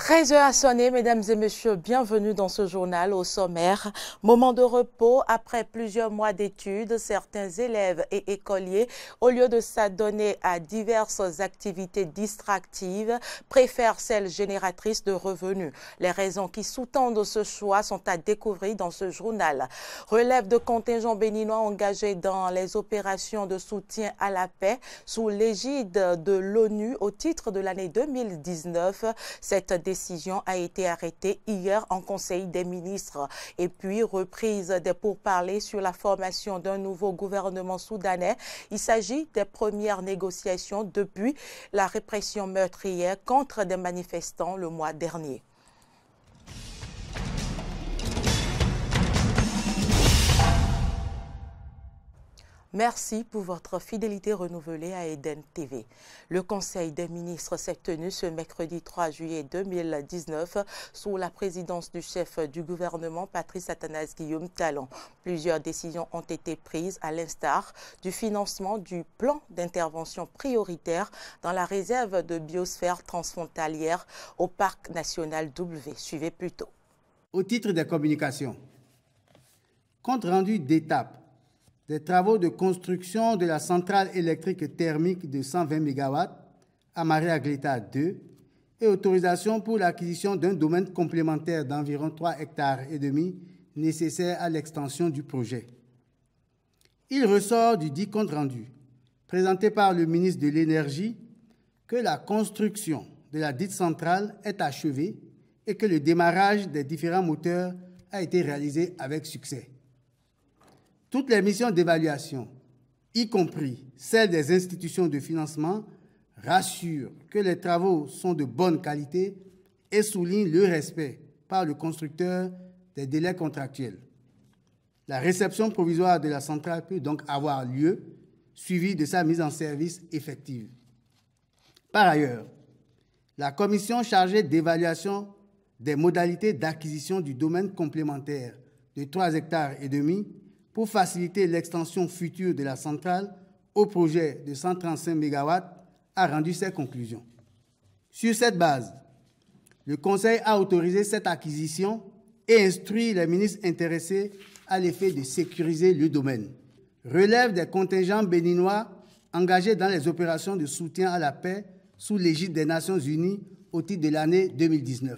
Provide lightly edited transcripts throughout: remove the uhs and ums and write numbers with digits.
13h a sonné, mesdames et messieurs, bienvenue dans ce journal au sommaire. Moment de repos, après plusieurs mois d'études, certains élèves et écoliers, au lieu de s'adonner à diverses activités distractives, préfèrent celles génératrices de revenus. Les raisons qui sous-tendent ce choix sont à découvrir dans ce journal. Relève de contingents béninois engagés dans les opérations de soutien à la paix sous l'égide de l'ONU au titre de l'année 2019. Cette décision a été arrêtée hier en Conseil des ministres. Et puis, reprise des pourparlers sur la formation d'un nouveau gouvernement soudanais. Il s'agit des premières négociations depuis la répression meurtrière contre des manifestants le mois dernier. Merci pour votre fidélité renouvelée à Eden TV. Le Conseil des ministres s'est tenu ce mercredi 3 juillet 2019 sous la présidence du chef du gouvernement Patrice Athanase Guillaume Talon. Plusieurs décisions ont été prises à l'instar du financement du plan d'intervention prioritaire dans la réserve de biosphère transfrontalière au Parc national W. Suivez plutôt. Au titre des communications, compte rendu d'étape des travaux de construction de la centrale électrique thermique de 120 MW à Maria-Gleta 2 et autorisation pour l'acquisition d'un domaine complémentaire d'environ 3,5 hectares nécessaire à l'extension du projet. Il ressort du dit compte rendu, présenté par le ministre de l'Énergie, que la construction de la dite centrale est achevée et que le démarrage des différents moteurs a été réalisé avec succès. Toutes les missions d'évaluation, y compris celles des institutions de financement, rassurent que les travaux sont de bonne qualité et soulignent le respect par le constructeur des délais contractuels. La réception provisoire de la centrale peut donc avoir lieu, suivie de sa mise en service effective. Par ailleurs, la commission chargée d'évaluation des modalités d'acquisition du domaine complémentaire de 3,5 hectares pour faciliter l'extension future de la centrale au projet de 135 MW, a rendu ses conclusions. Sur cette base, le Conseil a autorisé cette acquisition et instruit les ministres intéressés à l'effet de sécuriser le domaine. Relève des contingents béninois engagés dans les opérations de soutien à la paix sous l'égide des Nations Unies au titre de l'année 2019.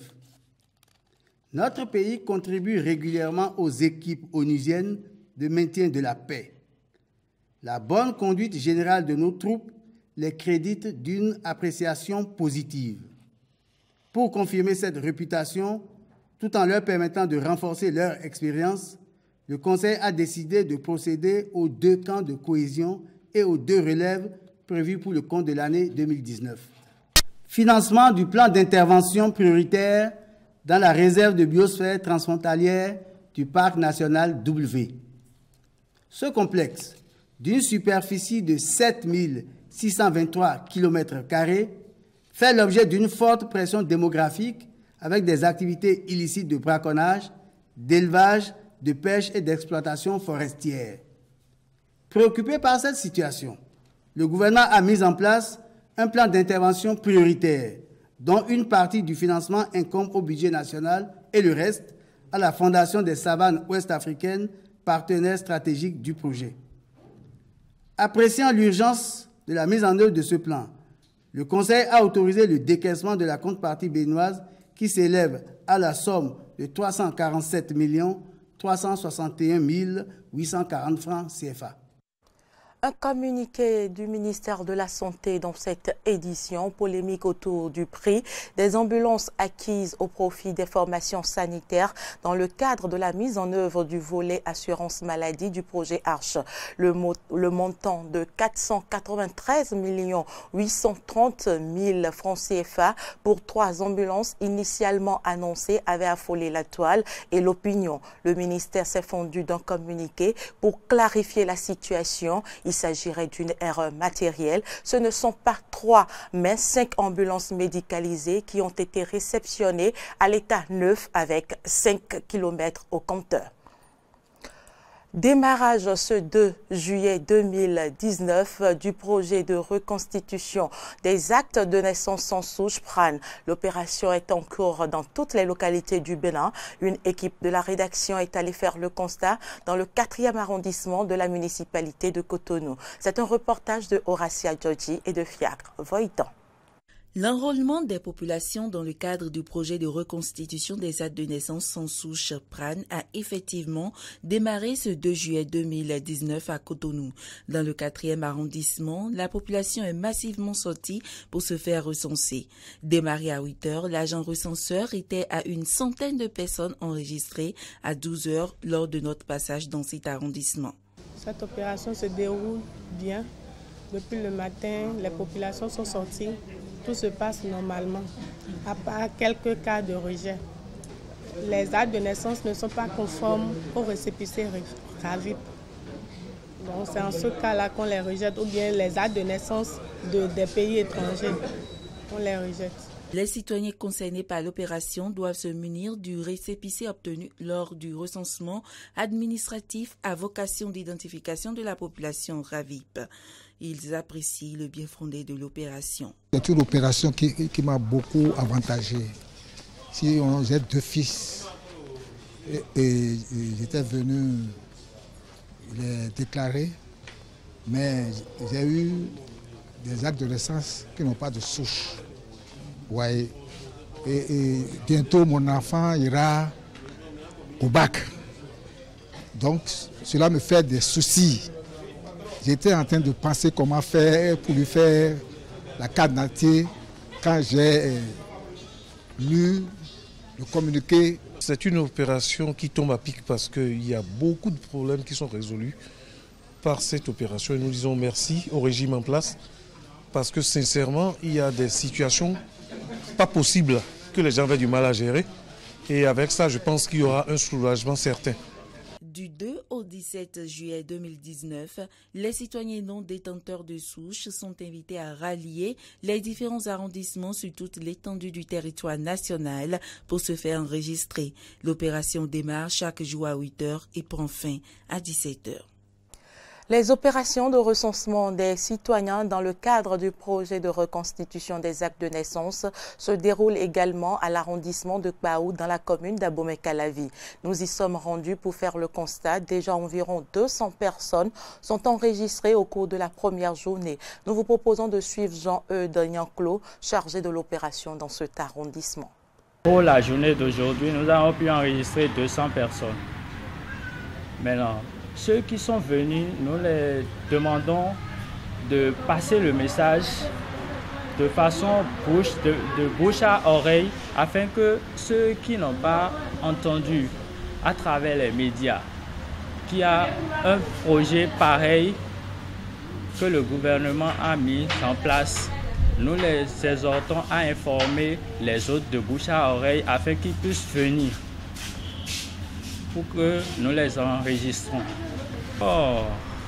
Notre pays contribue régulièrement aux équipes onusiennes de maintien de la paix. La bonne conduite générale de nos troupes les crédite d'une appréciation positive. Pour confirmer cette réputation, tout en leur permettant de renforcer leur expérience, le Conseil a décidé de procéder aux 2 camps de cohésion et aux 2 relèves prévus pour le compte de l'année 2019. Financement du plan d'intervention prioritaire dans la réserve de biosphère transfrontalière du Parc national W. Ce complexe, d'une superficie de 7 623 km², fait l'objet d'une forte pression démographique avec des activités illicites de braconnage, d'élevage, de pêche et d'exploitation forestière. Préoccupé par cette situation, le gouvernement a mis en place un plan d'intervention prioritaire dont une partie du financement incombe au budget national et le reste à la Fondation des savanes ouest-africaines, partenaire stratégique du projet. Appréciant l'urgence de la mise en œuvre de ce plan, le Conseil a autorisé le décaissement de la contrepartie béninoise qui s'élève à la somme de 347 361 840 francs CFA. Un communiqué du ministère de la Santé dans cette édition, polémique autour du prix des ambulances acquises au profit des formations sanitaires dans le cadre de la mise en œuvre du volet assurance maladie du projet ARCHE. Le montant de 493 830 000 francs CFA pour 3 ambulances initialement annoncées avait affolé la toile et l'opinion. Le ministère s'est fendu d'un communiqué pour clarifier la situation. Il s'agirait d'une erreur matérielle. Ce ne sont pas 3, mais 5 ambulances médicalisées qui ont été réceptionnées à l'état neuf avec 5 km au compteur. Démarrage ce 2 juillet 2019 du projet de reconstitution des actes de naissance sans souche PRAN. L'opération est en cours dans toutes les localités du Bénin. Une équipe de la rédaction est allée faire le constat dans le 4e arrondissement de la municipalité de Cotonou. C'est un reportage de Horacia Djodji et de Fiacre Voitan. L'enrôlement des populations dans le cadre du projet de reconstitution des actes de naissance sans souche PRAN a effectivement démarré ce 2 juillet 2019 à Cotonou. Dans le 4e arrondissement, la population est massivement sortie pour se faire recenser. Démarré à 8 heures, l'agent recenseur était à une centaine de personnes enregistrées à 12 heures lors de notre passage dans cet arrondissement. Cette opération se déroule bien. Depuis le matin, les populations sont sorties. Tout se passe normalement, à part quelques cas de rejet. Les actes de naissance ne sont pas conformes au récépissé RAVIP. Donc c'est en ce cas-là qu'on les rejette, ou bien les actes de naissance des pays étrangers, on les rejette. Les citoyens concernés par l'opération doivent se munir du récépissé obtenu lors du recensement administratif à vocation d'identification de la population RAVIP. Ils apprécient le bien fondé de l'opération. C'est une opération qui m'a beaucoup avantagé. Si j'ai 2 fils et j'étais venu les déclarer, mais j'ai eu des actes de naissance qui n'ont pas de souche. Ouais. Et bientôt mon enfant ira au bac. Donc cela me fait des soucis. J'étais en train de penser comment faire pour lui faire la carte d'identité quand j'ai lu le communiqué. C'est une opération qui tombe à pic parce qu'il y a beaucoup de problèmes qui sont résolus par cette opération. Et nous disons merci au régime en place parce que sincèrement, il y a des situations pas possibles que les gens avaient du mal à gérer. Et avec ça, je pense qu'il y aura un soulagement certain. Du 2 au 17 juillet 2019, les citoyens non détenteurs de souche sont invités à rallier les différents arrondissements sur toute l'étendue du territoire national pour se faire enregistrer. L'opération démarre chaque jour à 8 heures et prend fin à 17 heures. Les opérations de recensement des citoyens dans le cadre du projet de reconstitution des actes de naissance se déroulent également à l'arrondissement de Kbaou dans la commune d'Abomey-Calavi. Nous y sommes rendus pour faire le constat. Déjà environ 200 personnes sont enregistrées au cours de la première journée. Nous vous proposons de suivre Jean-Eudes Nyanklo, chargé de l'opération dans cet arrondissement. Pour la journée d'aujourd'hui, nous avons pu enregistrer 200 personnes. Maintenant, ceux qui sont venus, nous les demandons de passer le message de façon de bouche à oreille afin que ceux qui n'ont pas entendu à travers les médias qu'il y a un projet pareil que le gouvernement a mis en place, nous les exhortons à informer les autres de bouche à oreille afin qu'ils puissent venir pour que nous les enregistrons. Oh.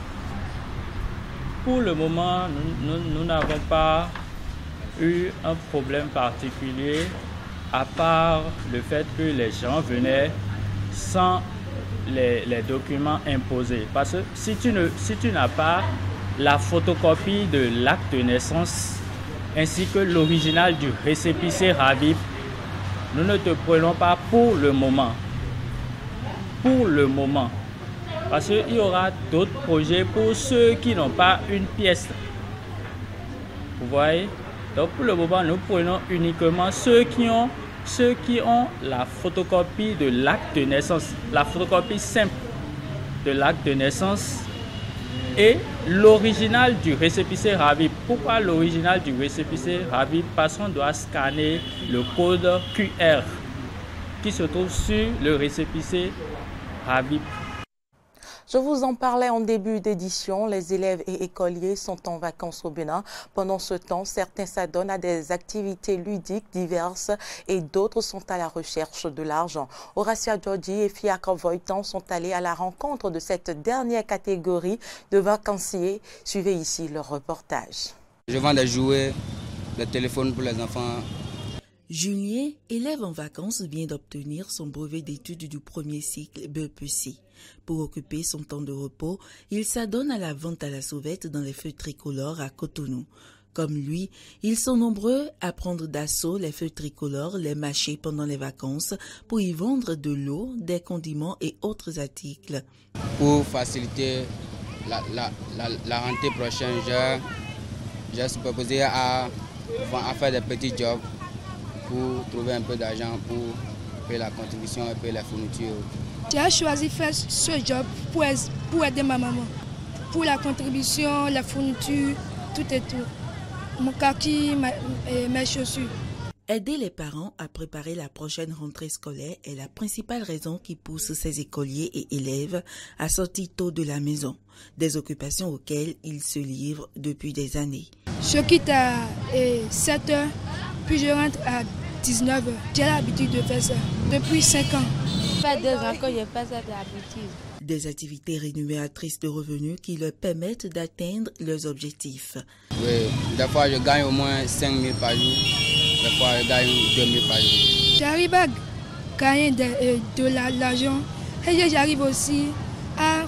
Pour le moment, nous n'avons pas eu un problème particulier, à part le fait que les gens venaient sans les documents imposés. Parce que si tu n'as pas la photocopie de l'acte de naissance ainsi que l'original du récépissé RAVIP, nous ne te prenons pas pour le moment. Pour le moment. Parce qu'il y aura d'autres projets pour ceux qui n'ont pas une pièce. Vous voyez? Donc pour le moment, nous prenons uniquement ceux qui ont la photocopie de l'acte de naissance, la photocopie simple de l'acte de naissance et l'original du récépissé RAVIP. Pourquoi l'original du récépissé RAVIP? Parce qu'on doit scanner le code QR qui se trouve sur le récépissé RAVIP. Je vous en parlais en début d'édition, les élèves et écoliers sont en vacances au Bénin. Pendant ce temps, certains s'adonnent à des activités ludiques diverses et d'autres sont à la recherche de l'argent. Horacia Djodji et Fiacre Voitan sont allés à la rencontre de cette dernière catégorie de vacanciers. Suivez ici leur reportage. Je vends des jouets, des téléphones pour les enfants. Julien, élève en vacances, vient d'obtenir son brevet d'études du premier cycle BEPC. Pour occuper son temps de repos, il s'adonne à la vente à la sauvette dans les feux tricolores à Cotonou. Comme lui, ils sont nombreux à prendre d'assaut les feux tricolores, les mâcher pendant les vacances pour y vendre de l'eau, des condiments et autres articles. Pour faciliter la rentrée prochaine, j'ai proposé à faire des petits jobs pour trouver un peu d'argent pour payer la contribution et payer la fourniture. J'ai choisi de faire ce job pour aider ma maman. Pour la contribution, la fourniture, tout et tout. Mon kaki, mes chaussures. Aider les parents à préparer la prochaine rentrée scolaire est la principale raison qui pousse ces écoliers et élèves à sortir tôt de la maison, des occupations auxquelles ils se livrent depuis des années. Je quitte à 7 h, puis je rentre à 19 h. J'ai l'habitude de faire ça depuis 5 ans. Ça fait 2 ans que je fais cette habitude. Des activités rémunératrices de revenus qui leur permettent d'atteindre leurs objectifs. Oui, des fois je gagne au moins 5 000 par jour, des fois je gagne 2 000 par jour. J'arrive à gagner de l'argent et j'arrive aussi à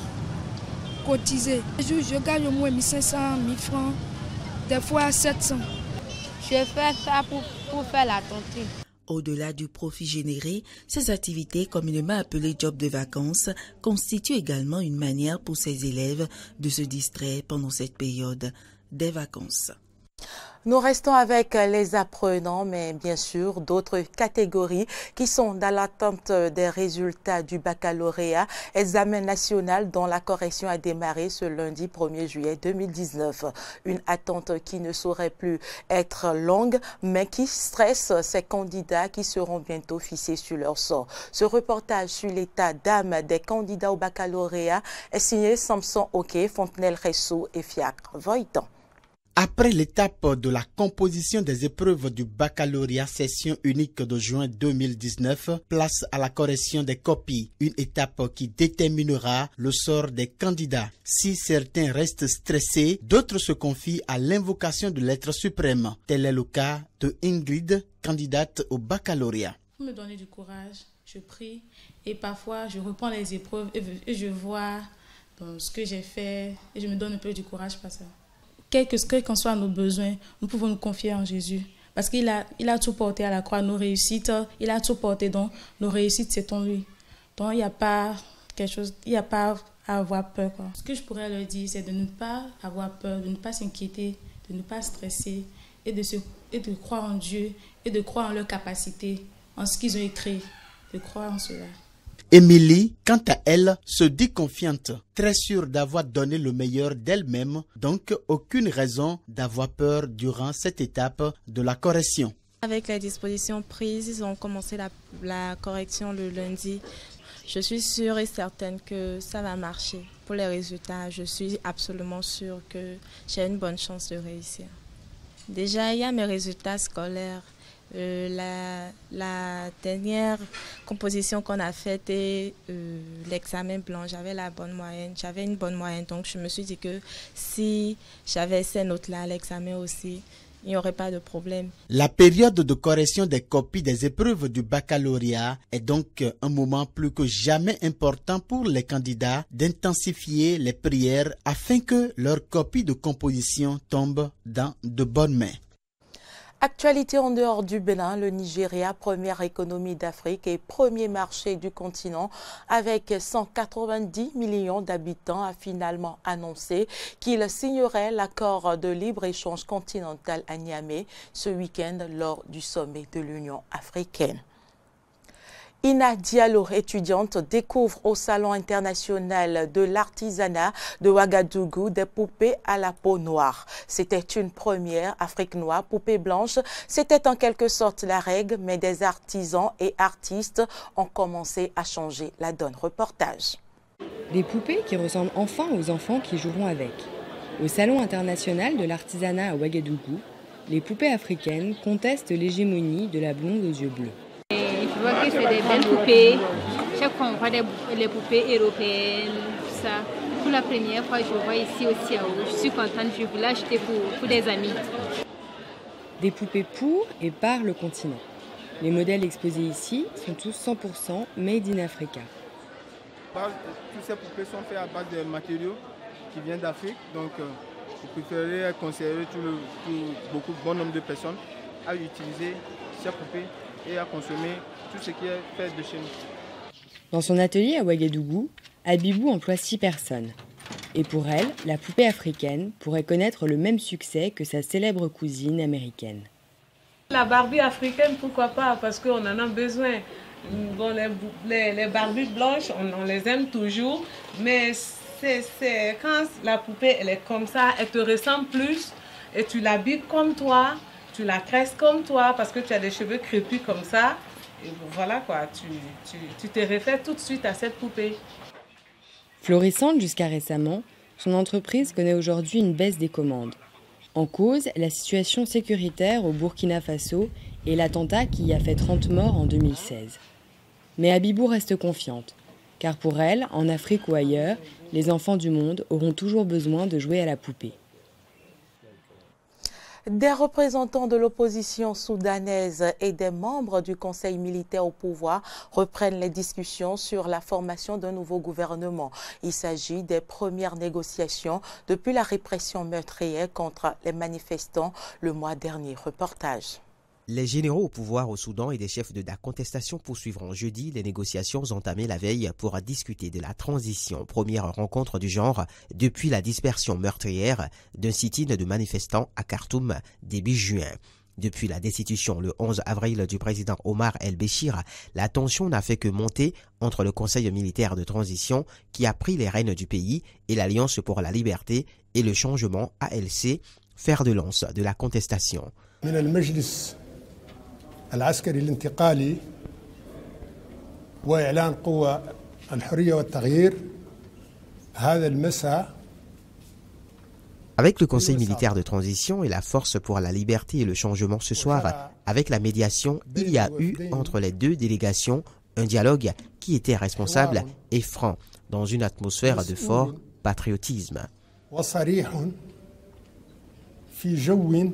cotiser. Je gagne au moins 1 500, 1 000 francs, des fois 700. Je fais ça pour faire la tontine. Au-delà du profit généré, ces activités, communément appelées jobs de vacances, constituent également une manière pour ces élèves de se distraire pendant cette période des vacances. Nous restons avec les apprenants, mais bien sûr d'autres catégories qui sont dans l'attente des résultats du baccalauréat, examen national dont la correction a démarré ce lundi 1er juillet 2019. Une attente qui ne saurait plus être longue, mais qui stresse ces candidats qui seront bientôt fixés sur leur sort. Ce reportage sur l'état d'âme des candidats au baccalauréat est signé Samson Oké, Fontenelle Ressou et Fiacre Voitan. Après l'étape de la composition des épreuves du baccalauréat session unique de juin 2019, place à la correction des copies, une étape qui déterminera le sort des candidats. Si certains restent stressés, d'autres se confient à l'invocation de l'être suprême. Tel est le cas de Ingrid, candidate au baccalauréat. Pour me donner du courage, je prie et parfois je reprends les épreuves et je vois ce que j'ai fait et je me donne un peu du courage par ça. Quels qu'en soient nos besoins, nous pouvons nous confier en Jésus. Parce qu'il a tout porté à la croix, nos réussites, il a tout porté, donc nos réussites, c'est en lui. Donc il n'y a pas à avoir peur, quoi. Ce que je pourrais leur dire, c'est de ne pas avoir peur, de ne pas s'inquiéter, de ne pas stresser et de croire en Dieu et de croire en leur capacité, en ce qu'ils ont écrit, de croire en cela. Émilie, quant à elle, se dit confiante, très sûre d'avoir donné le meilleur d'elle-même, donc aucune raison d'avoir peur durant cette étape de la correction. Avec les dispositions prises, ils ont commencé la correction le lundi. Je suis sûre et certaine que ça va marcher. Pour les résultats, je suis absolument sûre que j'ai une bonne chance de réussir. Déjà, il y a mes résultats scolaires. La dernière composition qu'on a faite et l'examen blanc, j'avais une bonne moyenne, donc je me suis dit que si j'avais ces notes-là à l'examen aussi, il n'y aurait pas de problème. La période de correction des copies des épreuves du baccalauréat est donc un moment plus que jamais important pour les candidats d'intensifier les prières afin que leur copie de composition tombe dans de bonnes mains. Actualité en dehors du Bénin, le Nigeria, première économie d'Afrique et premier marché du continent avec 190 millions d'habitants, a finalement annoncé qu'il signerait l'accord de libre-échange continental à Niamey ce week-end lors du sommet de l'Union africaine. Ina Diallo, étudiante, découvre au Salon international de l'artisanat de Ouagadougou des poupées à la peau noire. C'était une première. Afrique noire, poupée blanche, c'était en quelque sorte la règle, mais des artisans et artistes ont commencé à changer la donne. Reportage. Des poupées qui ressemblent enfin aux enfants qui joueront avec. Au Salon international de l'artisanat à Ouagadougou, les poupées africaines contestent l'hégémonie de la blonde aux yeux bleus. Je vois que c'est des belles poupées. Chaque fois, on voit les poupées européennes, tout ça. Pour la première fois, je vois ici au Tiao. Je suis contente, je voulais l'acheter pour des amis. Des poupées pour et par le continent. Les modèles exposés ici sont tous 100% made in Africa. Tous ces poupées sont faites à base de matériaux qui viennent d'Afrique. Donc, je préférerais conseiller beaucoup bon nombre de personnes à utiliser ces poupées et à consommer tout ce qui est fait de chez nous. Dans son atelier à Ouagadougou, Abibou emploie 6 personnes. Et pour elle, la poupée africaine pourrait connaître le même succès que sa célèbre cousine américaine. La Barbie africaine, pourquoi pas, parce qu'on en a besoin. Bon, les Barbies blanches, on les aime toujours, mais c'est quand la poupée elle est comme ça, elle te ressemble plus et tu l'habilles comme toi, tu la tresses comme toi parce que tu as des cheveux crépus comme ça. Et voilà quoi, tu te réfères tout de suite à cette poupée. Florissante jusqu'à récemment, son entreprise connaît aujourd'hui une baisse des commandes. En cause, la situation sécuritaire au Burkina Faso et l'attentat qui y a fait 30 morts en 2016. Mais Abibou reste confiante, car pour elle, en Afrique ou ailleurs, les enfants du monde auront toujours besoin de jouer à la poupée. Des représentants de l'opposition soudanaise et des membres du Conseil militaire au pouvoir reprennent les discussions sur la formation d'un nouveau gouvernement. Il s'agit des premières négociations depuis la répression meurtrière contre les manifestants le mois dernier. Reportage. Les généraux au pouvoir au Soudan et des chefs de la contestation poursuivront jeudi les négociations entamées la veille pour discuter de la transition. Première rencontre du genre depuis la dispersion meurtrière d'un sit-in de manifestants à Khartoum début juin. Depuis la destitution le 11 avril du président Omar el-Béchir, la tension n'a fait que monter entre le Conseil militaire de transition qui a pris les rênes du pays et l'Alliance pour la liberté et le changement ALC, fer de lance de la contestation. العسكري الانتقالي وإعلان قوى الحرية والتغيير هذا المساء. Avec le Conseil militaire de transition et la Force pour la liberté et le changement ce soir, avec la médiation, il y a eu entre les deux délégations un dialogue qui était responsable et franc, dans une atmosphère de fort patriotisme. وصريح في جو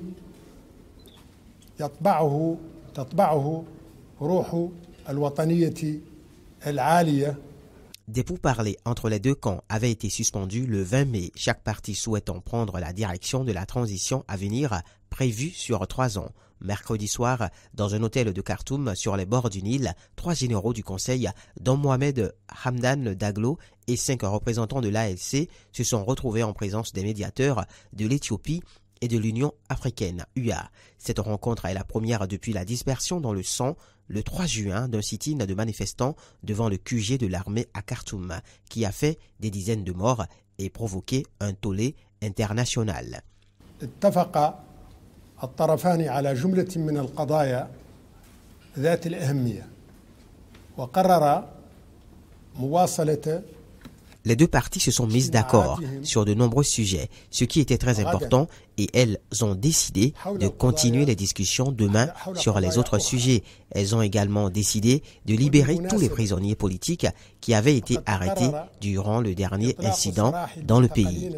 تطبعه روح الوطنية العالية. Des pourparlers entre les deux camps avaient été suspendus le 20 mai, chaque parti souhaitant prendre la direction de la transition à venir prévue sur 3 ans. Mercredi soir, dans un hôtel de Khartoum sur les bords du Nil, 3 généraux du Conseil, dont Mohamed Hamdan Daglo et 5 représentants de l'ALC, se sont retrouvés en présence des médiateurs de l'Éthiopie et de l'Union africaine, UA. Cette rencontre est la première depuis la dispersion dans le sang, le 3 juin, d'un sit-in de manifestants devant le QG de l'armée à Khartoum, qui a fait des dizaines de morts et provoqué un tollé international. اتفق الطرفان على جملة من القضايا ذات الأهمية وقرر مواصلة. Les deux parties se sont mises d'accord sur de nombreux sujets, ce qui était très important, et elles ont décidé de continuer les discussions demain sur les autres sujets. Elles ont également décidé de libérer tous les prisonniers politiques qui avaient été arrêtés durant le dernier incident dans le pays.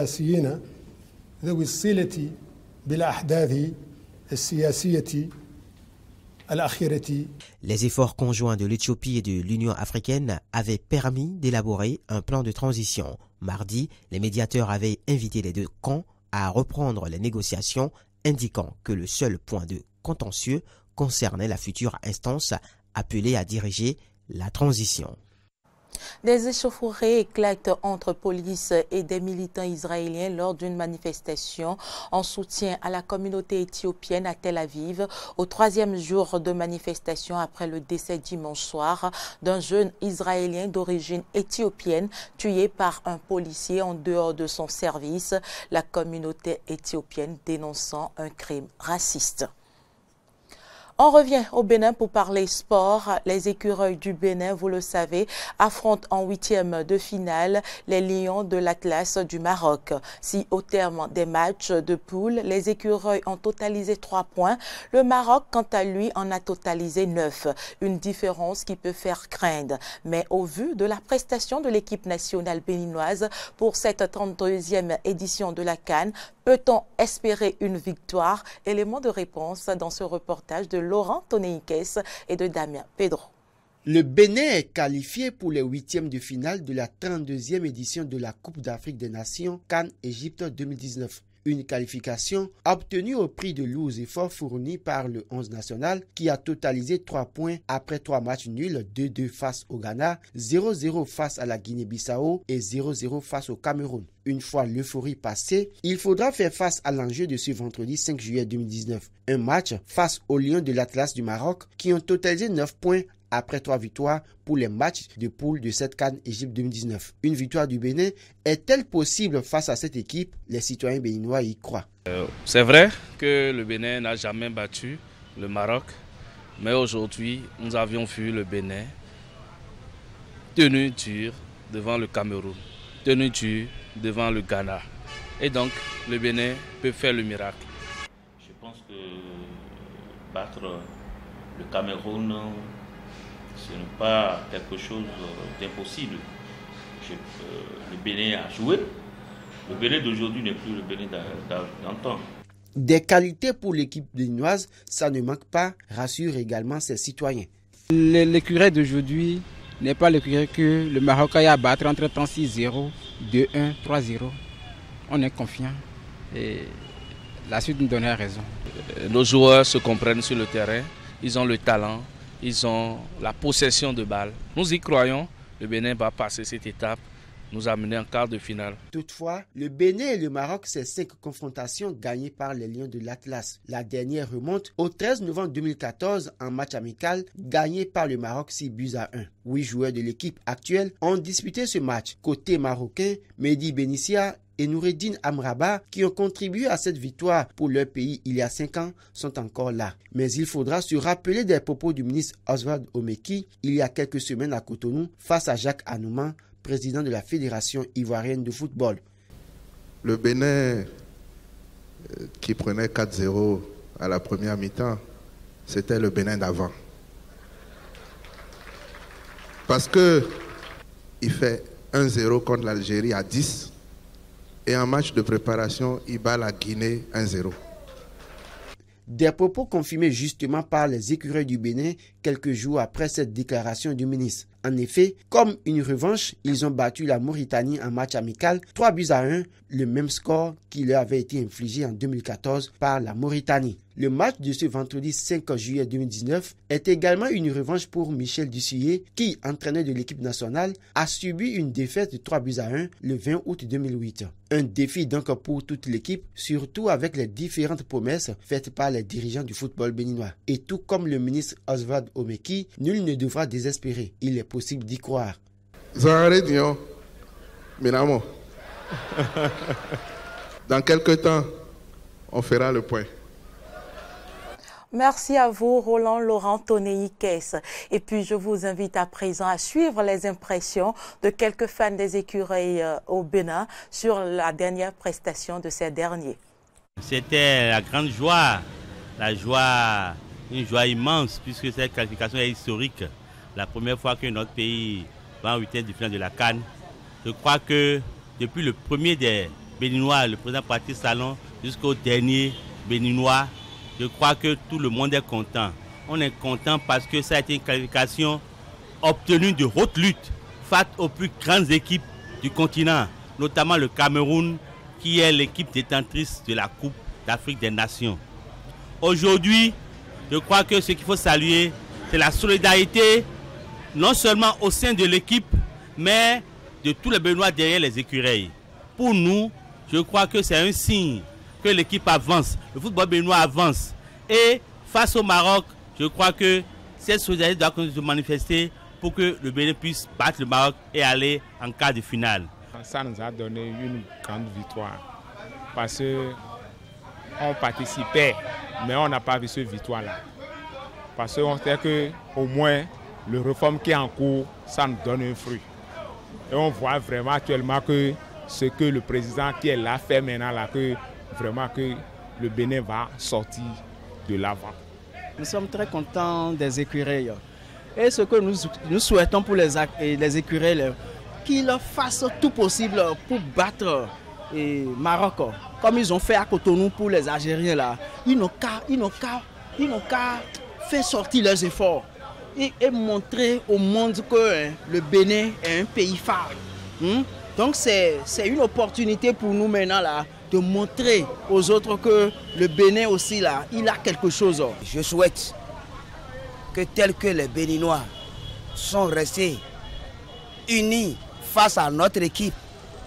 Les efforts conjoints de l'Éthiopie et de l'Union africaine avaient permis d'élaborer un plan de transition. Mardi, les médiateurs avaient invité les deux camps à reprendre les négociations, indiquant que le seul point de contentieux concernait la future instance appelée à diriger la transition. Des échauffourées éclatent entre police et des militants israéliens lors d'une manifestation en soutien à la communauté éthiopienne à Tel Aviv, au 3e jour de manifestation après le décès dimanche soir d'un jeune Israélien d'origine éthiopienne tué par un policier en dehors de son service, la communauté éthiopienne dénonçant un crime raciste. On revient au Bénin pour parler sport. Les écureuils du Bénin, vous le savez, affrontent en 8e de finale les Lions de l'Atlas du Maroc. Si au terme des matchs de poule, les écureuils ont totalisé 3 points, le Maroc, quant à lui, en a totalisé 9. Une différence qui peut faire craindre. Mais au vu de la prestation de l'équipe nationale béninoise pour cette 32e édition de la CAN, Peut-on espérer une victoire? Élément de réponse dans ce reportage de Laurent Toneikes et de Damien Pedro. Le Bénin est qualifié pour les huitièmes de finale de la 32e édition de la Coupe d'Afrique des Nations CAN Égypte 2019. Une qualification obtenue au prix de lourds efforts fournis par le 11 national qui a totalisé 3 points après 3 matchs nuls, 2-2 face au Ghana, 0-0 face à la Guinée-Bissau et 0-0 face au Cameroun. Une fois l'euphorie passée, il faudra faire face à l'enjeu de ce vendredi 5 juillet 2019. Un match face aux Lions de l'Atlas du Maroc qui ont totalisé 9 points après 3 victoires pour les matchs de poule de cette CAN Égypte 2019. Une victoire du Bénin est-elle possible face à cette équipe? Les citoyens béninois y croient. C'est vrai que le Bénin n'a jamais battu le Maroc, mais aujourd'hui, nous avions vu le Bénin tenu dur devant le Cameroun, tenu dur devant le Ghana. Et donc, le Bénin peut faire le miracle. Je pense que battre le Cameroun, ce n'est pas quelque chose d'impossible. Le Bénin a joué. Le Bénin d'aujourd'hui n'est plus le Bénin d'antan. Des qualités pour l'équipe béninoise, ça ne manque pas, rassure également ses citoyens. L'écurie d'aujourd'hui n'est pas l'écurie que le Maroc a à battre entre temps 6-0, 2-1, 3-0. On est confiant et la suite nous donne raison. Nos joueurs se comprennent sur le terrain, ils ont le talent. Ils ont la possession de balles. Nous y croyons. Le Bénin va passer cette étape, nous amener en quart de finale. Toutefois, le Bénin et le Maroc, c'est 5 confrontations gagnées par les Lions de l'Atlas. La dernière remonte au 13 novembre 2014 en match amical gagné par le Maroc 6-1. 8 joueurs de l'équipe actuelle ont disputé ce match. Côté marocain, Mehdi Benissia et Noureddine Amraba, qui ont contribué à cette victoire pour leur pays il y a 5 ans, sont encore là. Mais il faudra se rappeler des propos du ministre Oswald Omeki il y a quelques semaines à Cotonou face à Jacques Anouma, président de la Fédération ivoirienne de football. Le Bénin, qui prenait 4-0 à la première mi-temps, c'était le Bénin d'avant. Parce que il fait 1-0 contre l'Algérie à 10. Et en match de préparation, il bat la Guinée 1-0. Des propos confirmés justement par les écureuils du Bénin quelques jours après cette déclaration du ministre. En effet, comme une revanche, ils ont battu la Mauritanie en match amical 3-1, le même score qui leur avait été infligé en 2014 par la Mauritanie. Le match de ce vendredi 5 juillet 2019 est également une revanche pour Michel Dussuyer qui, entraîneur de l'équipe nationale, a subi une défaite de 3-1 le 20 août 2008. Un défi donc pour toute l'équipe, surtout avec les différentes promesses faites par les dirigeants du football béninois. Et tout comme le ministre Oswald Omeki, nul ne devra désespérer. Il est possible d'y croire. Dans quelques temps, on fera le point. Merci à vous, Roland Laurent Toneikes. Et puis, je vous invite à présent à suivre les impressions de quelques fans des écureuils au Bénin sur la dernière prestation de ces derniers. C'était la grande joie, une joie immense, puisque cette qualification est historique. La première fois que notre pays va en huitième de finale de la CAN. Je crois que depuis le premier des Béninois, le président Patrice Talon, jusqu'au dernier Béninois, je crois que tout le monde est content. On est content parce que ça a été une qualification obtenue de haute lutte face aux plus grandes équipes du continent, notamment le Cameroun, qui est l'équipe détentrice de la Coupe d'Afrique des Nations. Aujourd'hui, je crois que ce qu'il faut saluer, c'est la solidarité, non seulement au sein de l'équipe, mais de tous les Béninois derrière les écureuils. Pour nous, je crois que c'est un signe que l'équipe avance, le football béninois avance. Et face au Maroc, je crois que cette solidarité doit se manifester pour que le Bénin puisse battre le Maroc et aller en quart de finale. Ça nous a donné une grande victoire parce qu'on participait, mais on n'a pas vu cette victoire-là. Parce qu'on sait qu'au moins, le réforme qui est en cours, ça nous donne un fruit. Et on voit vraiment actuellement que ce que le président qui est là fait maintenant, là, que vraiment que le Bénin va sortir de l'avant. Nous sommes très contents des écureuils. Et ce que nous souhaitons pour les écureuils, qu'ils fassent tout possible pour battre le Maroc. comme ils ont fait à Cotonou pour les Algériens là, ils n'ont qu'à faire sortir leurs efforts et montrer au monde que le Bénin est un pays phare. Donc c'est une opportunité pour nous maintenant là de montrer aux autres que le Bénin aussi là, il a quelque chose. Je souhaite que tels que les Béninois sont restés unis face à notre équipe,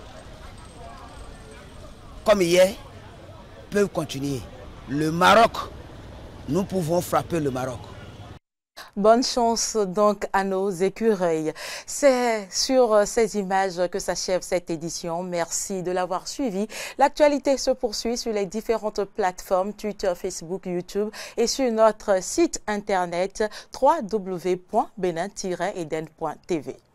comme hier, peuvent continuer. Le Maroc, nous pouvons frapper le Maroc. Bonne chance donc à nos écureuils. C'est sur ces images que s'achève cette édition. Merci de l'avoir suivi. L'actualité se poursuit sur les différentes plateformes Twitter, Facebook, YouTube et sur notre site internet www.benin-eden.tv.